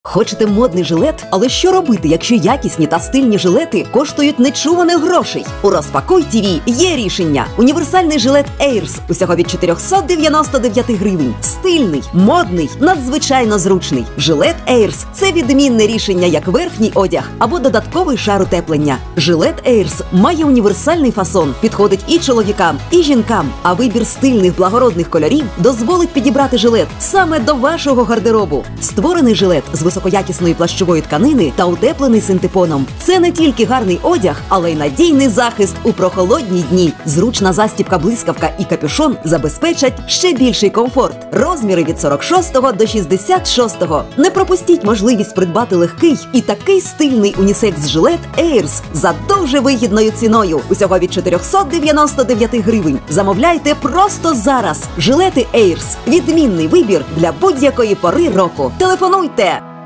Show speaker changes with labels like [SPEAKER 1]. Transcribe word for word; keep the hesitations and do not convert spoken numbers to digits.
[SPEAKER 1] Хочете модний жилет? Але що робити, якщо якісні та стильні жилети коштують нечуваних грошей? У Розпакуй ТВ є рішення. Універсальний жилет Ейрс усього від чотирьохсот дев'яноста дев'яти гривень. Стильний, модний, надзвичайно зручний. Жилет Ейрс – це відмінне рішення як верхній одяг або додатковий шар утеплення. Жилет Ейрс має універсальний фасон, підходить і чоловікам, і жінкам. А вибір стильних благородних кольорів дозволить підібрати жилет саме до вашого гардеробу. Створений жилет з високоякісної плащової тканини та утеплений синтепоном. Це не тільки гарний одяг, але й надійний захист у прохолодні дні. Зручна застібка-блискавка і капюшон забезпечать ще більший комфорт. Розміри від сорок шостого до шістдесят шостого. Не пропустіть можливість придбати легкий і такий стильний унісекс-жилет Ейрс за дуже вигідною ціною. Усього від чотирьохсот дев'яноста дев'яти гривень. Замовляйте просто зараз. Жилети Ейрс – відмінний вибір для будь-якої пори року. Телефонуйте!